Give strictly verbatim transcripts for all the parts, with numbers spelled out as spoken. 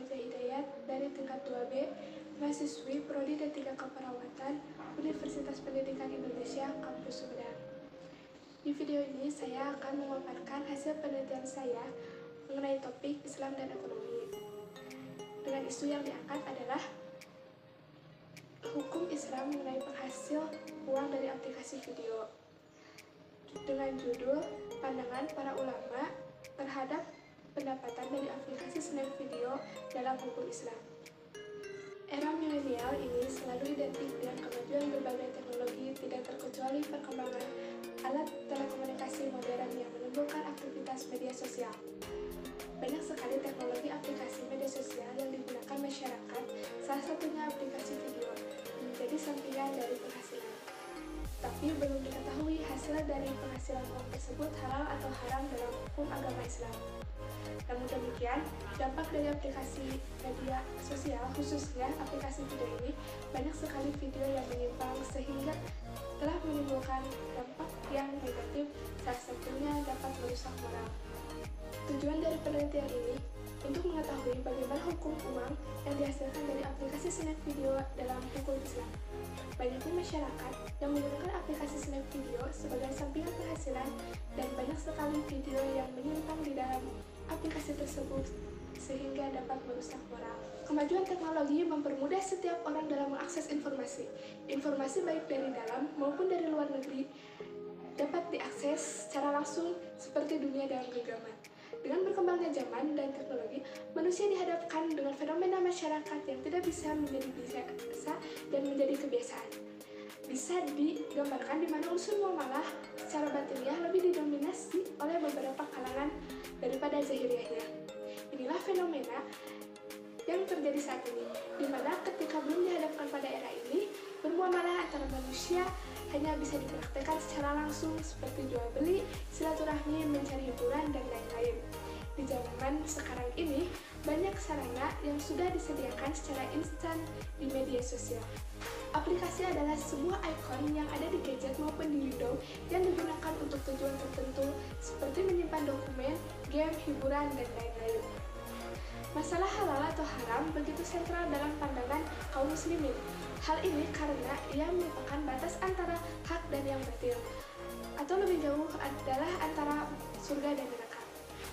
Wajah Hidayat dari tingkat dua B, mahasiswi Prodi D tiga Keperawatan, Universitas Pendidikan Indonesia, Kampus Sumedang. Di video ini saya akan memaparkan hasil penelitian saya mengenai topik Islam dan ekonomi. Dengan isu yang diangkat adalah hukum Islam mengenai penghasil uang dari aplikasi video. Dengan judul Pandangan Para Ulama terhadap pendapatan dari aplikasi snap video dalam hukum Islam. Era milenial ini selalu identik dengan kemajuan berbagai teknologi, tidak terkecuali perkembangan alat telekomunikasi modern yang menimbulkan aktivitas media sosial. Banyak sekali teknologi aplikasi media sosial yang digunakan masyarakat, salah satunya aplikasi video, menjadi sampingan dari penghasilan. Tapi belum diketahui hasil dari penghasilan uang tersebut halal atau haram dalam hukum agama Islam. Namun demikian, dampak dari aplikasi media sosial, khususnya aplikasi video ini, banyak sekali video yang menyimpang sehingga telah menimbulkan dampak yang negatif, salah satunya dapat merusak moral. Tujuan dari penelitian ini untuk mengetahui bagaimana hukum uang yang dihasilkan dari aplikasi snap video dalam hukum Islam. Banyaknya masyarakat yang menggunakan aplikasi snap video sebagai sampingan penghasilan dan banyak sekali video yang menyimpang di dalam aplikasi tersebut sehingga dapat merusak moral. Kemajuan teknologi mempermudah setiap orang dalam mengakses informasi. Informasi baik dari dalam maupun dari luar negeri dapat diakses secara langsung seperti dunia dalam genggaman. Dengan berkembangnya zaman dan teknologi, manusia dihadapkan dengan fenomena masyarakat yang tidak bisa menjadi biasa dan menjadi kebiasaan. Bisa digambarkan di mana unsur muamalah secara batiniah lebih didominasi oleh beberapa kalangan daripada zahiriahnya. Inilah fenomena yang terjadi saat ini, di mana ketika belum dihadapkan pada era ini, bermuamalah antara manusia hanya bisa dipraktekkan secara langsung seperti jual beli, silaturahmi, mencari hiburan, dan lain-lain. Di zaman sekarang ini, banyak sarana yang sudah disediakan secara instan di media sosial. Aplikasi adalah sebuah ikon yang ada di gadget maupun di Windows yang digunakan untuk tujuan tertentu seperti menyimpan dokumen, game, hiburan, dan lain-lain. Masalah halal atau haram begitu sentral dalam pandangan kaum muslimin. Hal ini karena ia merupakan batas antara hak dan yang batil, atau lebih jauh adalah antara surga dan neraka.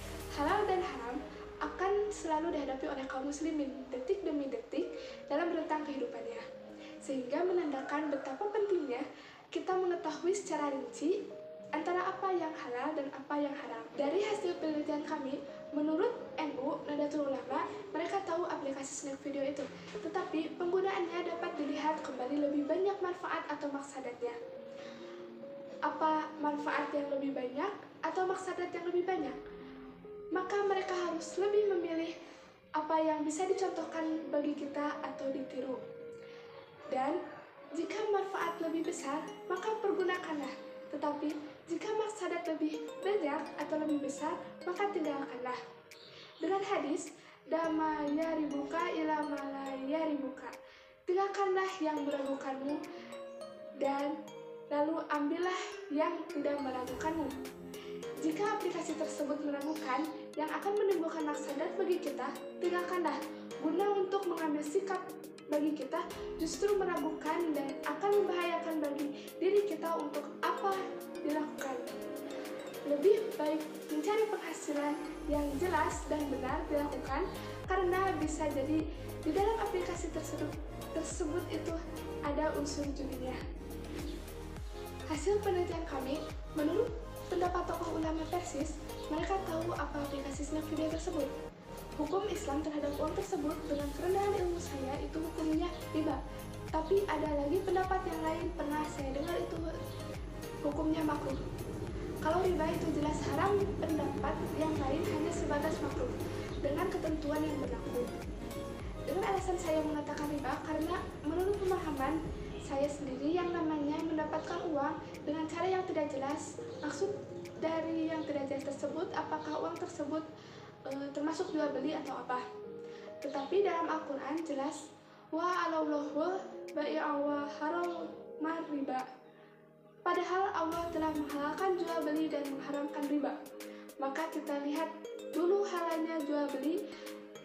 Halal dan haram akan selalu dihadapi oleh kaum muslimin detik demi detik dalam rentang kehidupannya, sehingga menandakan betapa pentingnya kita mengetahui secara rinci antara apa yang halal dan apa yang haram. Dari hasil penelitian kami, menurut N U Nahdlatul Ulama, mereka tahu aplikasi snap video itu, tetapi penggunaannya dapat dilihat kembali lebih banyak manfaat atau maksadatnya. Apa manfaat yang lebih banyak atau maksadat yang lebih banyak? Maka mereka harus lebih memilih apa yang bisa dicontohkan bagi kita atau ditiru. Dan jika manfaat lebih besar, maka pergunakanlah. Tetapi, jika maksadat lebih banyak atau lebih besar, maka tinggalkanlah. Dengan hadis, dama yaribuka ila mala yaribuka. Tinggalkanlah yang meragukanmu, dan lalu ambillah yang tidak meragukanmu. Jika aplikasi tersebut meragukan, yang akan menimbulkan maksadat bagi kita, tinggalkanlah. Guna untuk mengambil sikap bagi kita justru meragukan dan akan membahayakan bagi diri kita untuk apa dilakukan. Lebih baik mencari penghasilan yang jelas dan benar dilakukan, karena bisa jadi di dalam aplikasi tersebut, tersebut itu ada unsur judinya. Hasil penelitian kami, menurut pendapat tokoh ulama Persis, mereka tahu apa aplikasi snap video tersebut. Hukum Islam terhadap uang tersebut dengan kerendahan ilmu saya itu hukumnya riba. Tapi ada lagi pendapat yang lain pernah saya dengar itu hukumnya makruh. Kalau riba itu jelas haram, pendapat yang lain hanya sebatas makruh dengan ketentuan yang berlaku. Dengan alasan saya mengatakan riba karena menurut pemahaman saya sendiri yang namanya mendapatkan uang dengan cara yang tidak jelas. Maksud dari yang tidak jelas tersebut, apakah uang tersebut e, termasuk jual beli atau apa. Tetapi dalam Al-Quran jelas wa alaulahu bai'a wa haramar riba. Padahal Allah telah menghalalkan jual beli dan mengharamkan riba. Maka kita lihat dulu halalnya jual beli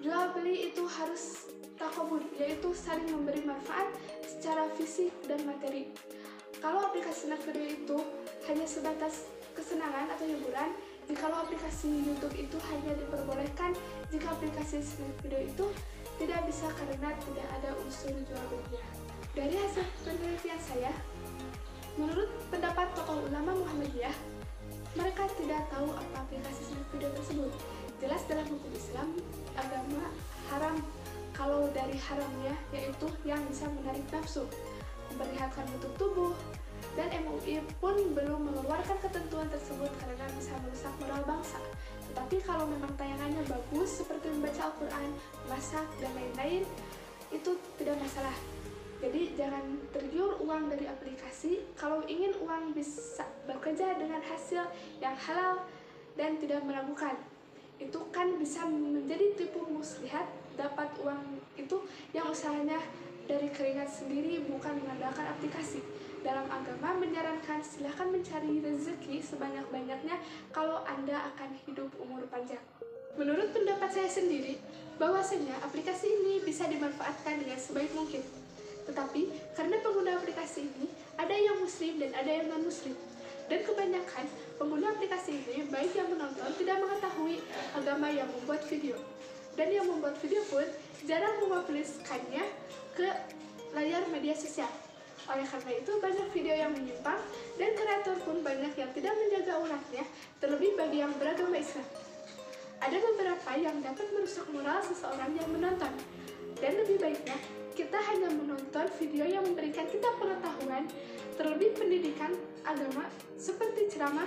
Jual beli itu harus takobun, yaitu saling memberi manfaat secara fisik dan materi. Kalau aplikasi snack video itu hanya sebatas kesenangan atau hiburan, jikalau aplikasi YouTube itu hanya diperbolehkan jika aplikasi snack video itu tidak bisa karena tidak ada unsur jual belinya. Dari hasil penelitian saya, menurut pendapat tokoh ulama Muhammadiyah, mereka tidak tahu apa aplikasi snack video tersebut. Jelas dalam hukum Islam, agama haram. Kalau dari haramnya, yaitu yang bisa menarik nafsu, memperlihatkan bentuk tubuh, dan M U I pun belum mengeluarkan ketentuan tersebut karena bisa merusak moral bangsa. Tetapi kalau memang tayangannya bagus, seperti membaca Al-Quran, masak, dan lain-lain, itu tidak masalah. Jadi jangan tergiur uang dari aplikasi. Kalau ingin uang bisa bekerja dengan hasil yang halal dan tidak meragukan, itu kan bisa menjadi tipu muslihat. Dapat uang itu yang usahanya dari keringat sendiri, bukan mengandalkan aplikasi. Dalam agama menyarankan silahkan mencari rezeki sebanyak-banyaknya kalau Anda akan hidup umur panjang. Menurut pendapat saya sendiri, bahwasanya aplikasi ini bisa dimanfaatkan dengan sebaik mungkin. Tetapi karena pengguna aplikasi ini ada yang muslim dan ada yang non-muslim, dan kebanyakan pengguna aplikasi ini baik yang menonton tidak mengetahui agama yang membuat video, dan yang membuat video pun jarang mempublikasikannya ke layar media sosial. Oleh karena itu banyak video yang menyimpang dan kreator pun banyak yang tidak menjaga uratnya, terlebih bagi yang beragama Islam. Ada beberapa yang dapat merusak moral seseorang yang menonton, dan lebih baiknya kita hanya menonton video yang memberikan kita pengetahuan, terlebih pendidikan agama seperti ceramah,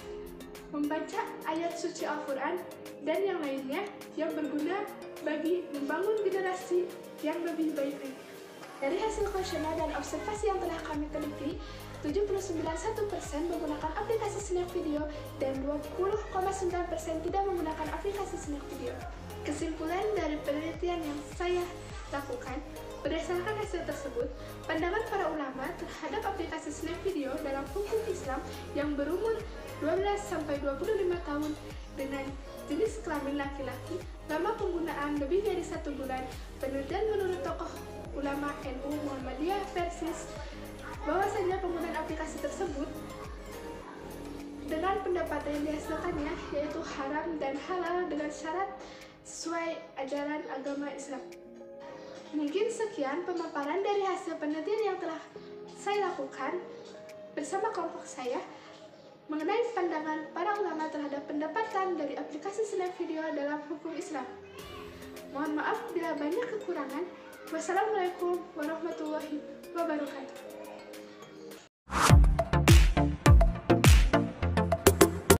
membaca ayat suci Al-Quran, dan yang lainnya yang berguna bagi membangun generasi yang lebih baik lagi. Dari hasil kuesioner dan observasi yang telah kami teliti, tujuh puluh sembilan koma satu persen menggunakan aplikasi snack video dan dua puluh koma sembilan persen tidak menggunakan aplikasi snack video. Kesimpulan dari penelitian yang saya lakukan, berdasarkan hasil tersebut, pandangan para ulama terhadap aplikasi snack video dalam hukum Islam yang berumur dua belas sampai dua puluh lima tahun dengan jenis kelamin laki-laki, lama penggunaan lebih dari satu bulan. Penelitian menurut tokoh ulama N U Muhammadiyah Persis, bahwasanya penggunaan aplikasi tersebut dengan pendapat yang dihasilkannya yaitu haram dan halal dengan syarat sesuai ajaran agama Islam. Mungkin sekian pemaparan dari hasil penelitian yang telah saya lakukan bersama kelompok saya mengenai pandangan para ulama terhadap pendapatan dari aplikasi snack video dalam hukum Islam. Mohon maaf bila banyak kekurangan. Wassalamualaikum warahmatullahi wabarakatuh.